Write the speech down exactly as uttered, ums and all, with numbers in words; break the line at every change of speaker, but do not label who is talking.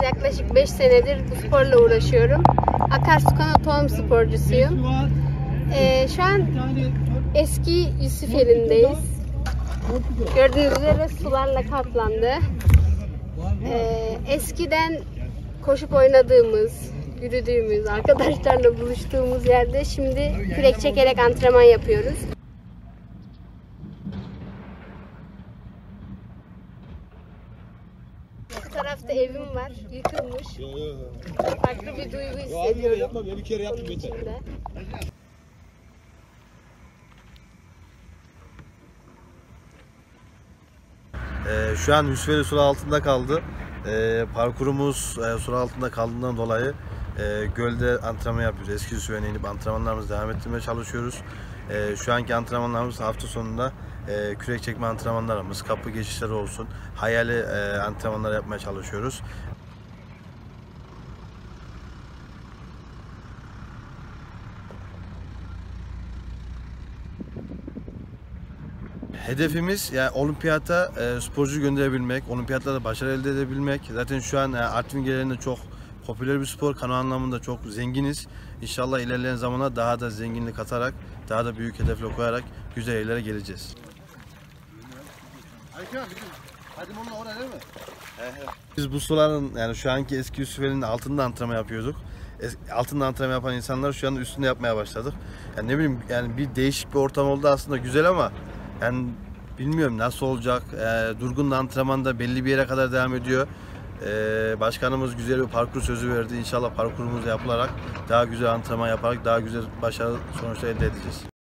Yaklaşık beş senedir bu sporla uğraşıyorum. Akarsu kanat tohum sporcusuyum. Ee, şu an eski Yusufeli'ndeyiz. Gördüğünüz üzere sularla kaplandı. Ee, eskiden koşup oynadığımız, yürüdüğümüz, arkadaşlarla buluştuğumuz yerde şimdi kürek çekerek antrenman yapıyoruz. Bu tarafta evim var, yıkılmış. Farklı bir duygu hissediyorum.
Yapmam ya, bir kere yaptım yeter.
Ee, şu an Yusufeli su altında kaldı. Ee, parkurumuz e, su altında kaldığından dolayı e, gölde antrenman yapıyoruz. Eski Yusufeli'ne inip antrenmanlarımızı devam ettirmeye çalışıyoruz. E, şu anki antrenmanlarımız hafta sonunda e, kürek çekme antrenmanlarımız, kapı geçişleri olsun, hayali e, antrenmanlar yapmaya çalışıyoruz. Hedefimiz yani olimpiyata e, sporcu gönderebilmek, olimpiyatlarda başarı elde edebilmek. Zaten şu an e, Artvin genelinde çok popüler bir spor, kano anlamında çok zenginiz. İnşallah ilerleyen zamana daha da zenginlik katarak, daha da büyük hedefler koyarak güzel yerlere geleceğiz. Biz bu suların yani şu anki eski Yusufeli'nin altında antrenman yapıyorduk. Altında antrenman yapan insanlar şu an üstünde yapmaya başladık. Yani ne bileyim yani bir değişik bir ortam oldu aslında, güzel ama yani bilmiyorum nasıl olacak. E, Durgun da antrenmanda belli bir yere kadar devam ediyor. E, başkanımız güzel bir parkur sözü verdi. İnşallah parkurumuz yapılarak daha güzel antrenman yaparak daha güzel başarılı sonuçlar elde edeceğiz.